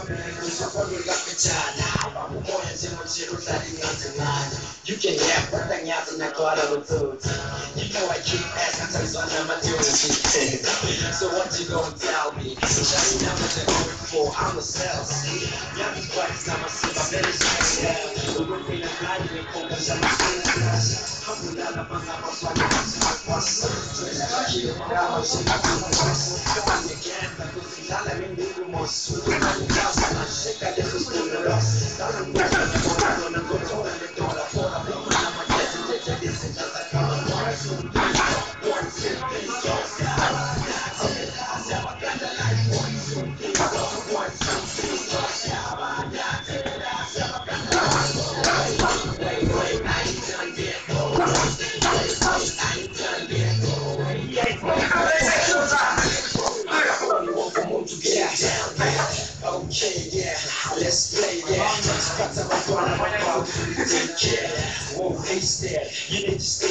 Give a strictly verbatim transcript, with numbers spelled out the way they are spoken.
You can have what I got in the quarter of two. You know I keep asking so I'm not doing it. So what you gonna tell me? Shut me down what you're going for. I'm a sales. Yeah, I'm quite I'm a super very sexy. The way they apply me, focus on my skills. I'm not a man, I'm a swag, I'm a swag. Keep it down, shit, I'm a swag. Come again, but this is all I'm in the most. I'm a shake, I just was doing it. I'm gonna go to the door. I'm a destination, this is just a come on. One, two, three, four, five. I said, I got the life. One, two, three, four. One, two, three, four, five. I said, I said, I got the life. Wait, wait, wait, I ain't done yet. Wait, wait, I ain't done yet. Wait, wait, I want to get down, yeah. Okay, yeah. Let's play, yeah. Cut to my corner, my mouth. Take care. Won't taste that. You need to stay.